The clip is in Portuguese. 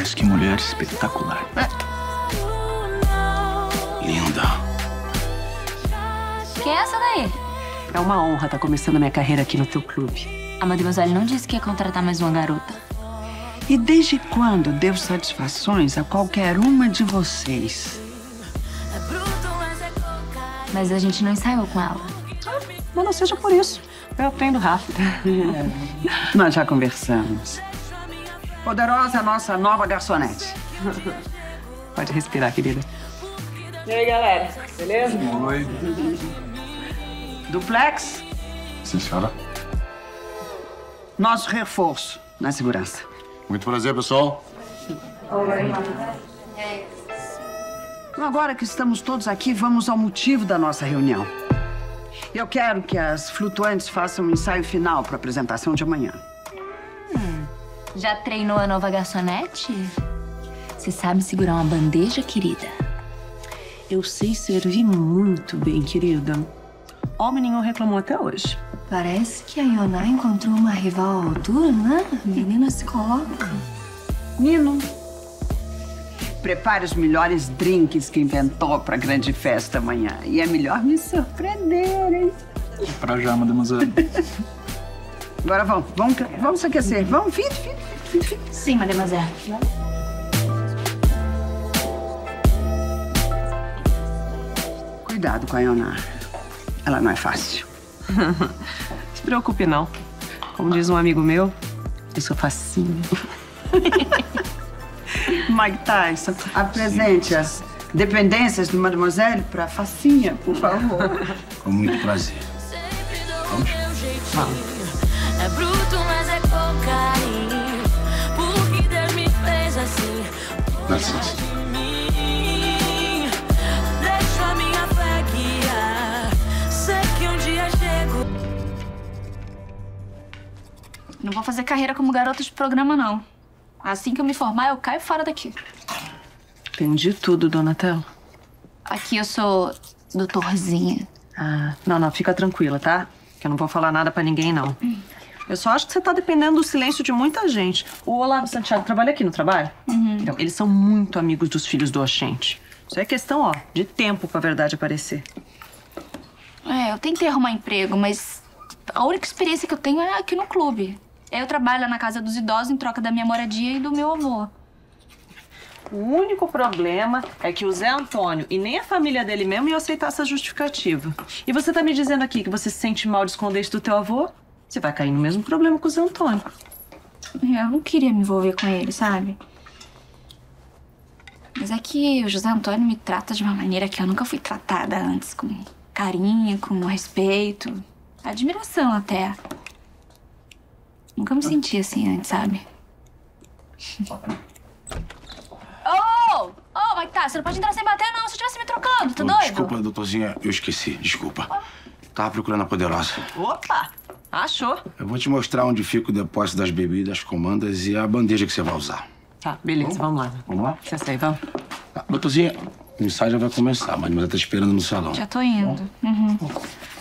Mas que mulher espetacular. Linda. Quem é essa daí? É uma honra estar começando a minha carreira aqui no teu clube. A Mademoiselle não disse que ia contratar mais uma garota. E desde quando deu satisfações a qualquer uma de vocês? Mas a gente não ensaiou com ela. Mas não seja por isso. Eu aprendo rápido. Nós já conversamos. Poderosa, nossa nova garçonete. Pode respirar, querida. E aí, galera? Beleza? Oi. Duplex, Sim, senhora. nosso reforço na segurança. Muito prazer, pessoal. Agora que estamos todos aqui, vamos ao motivo da nossa reunião. Eu quero que as flutuantes façam um ensaio final para a apresentação de amanhã. Já treinou a nova garçonete? Você sabe segurar uma bandeja, querida? Eu sei servir muito bem, querida. Homem nenhum reclamou até hoje. Parece que a Ioná encontrou uma rival à altura, né? A menina se coloca. Nino, prepare os melhores drinks que inventou para a grande festa amanhã. E é melhor me surpreender, hein? Pra já, mademoiselle. Agora vamos se aquecer. Vamos, filho. Sim, mademoiselle. Cuidado com a Ioná. Ela não é fácil. Se preocupe, não. Como diz um amigo meu, eu sou facinho. Mike Tyson, apresente as dependências do Mademoiselle para Facinha, por favor. Com muito prazer. Vamos? É bruto, mas é com carinho. Porque Deus me fez assim. Dá licença. Deixa a minha fé guiar. Sei que um dia chego. Não vou fazer carreira como garota de programa, não. Assim que eu me formar, eu caio fora daqui. Entendi tudo, Donatella. Aqui eu sou doutorzinha. Ah, não, fica tranquila, tá? Que eu não vou falar nada pra ninguém, não. Eu só acho que você tá dependendo do silêncio de muita gente. O Olavo Santiago trabalha aqui, não trabalha? Então, eles são muito amigos dos filhos do Oxente. Isso é questão, ó, de tempo pra verdade aparecer. Eu tentei arrumar emprego, mas a única experiência que eu tenho é aqui no clube. Eu trabalho na casa dos idosos em troca da minha moradia e do meu avô. O único problema é que o Zé Antônio e nem a família dele mesmo iam aceitar essa justificativa. E você tá me dizendo aqui que você se sente mal de esconder isso do teu avô? Você vai cair no mesmo problema com o Zé Antônio. Eu não queria me envolver com ele, sabe? Mas é que o José Antônio me trata de uma maneira que eu nunca fui tratada antes. Com carinho, com respeito, admiração até. Nunca me senti assim antes, sabe? Mas tá, você não pode entrar sem bater, não. Se eu estivesse me trocando, tá doido? Desculpa, doutorzinha, eu esqueci. Desculpa. Tava procurando a Poderosa. Opa! Achou? Eu vou te mostrar onde fica o depósito das bebidas, comandas e a bandeja que você vai usar. Tá, beleza, vamos lá. Vamos lá? Você sai, vamos. Tá, doutorzinha, o ensaio já vai começar. A mademoiselle tá esperando no salão. Já tô indo.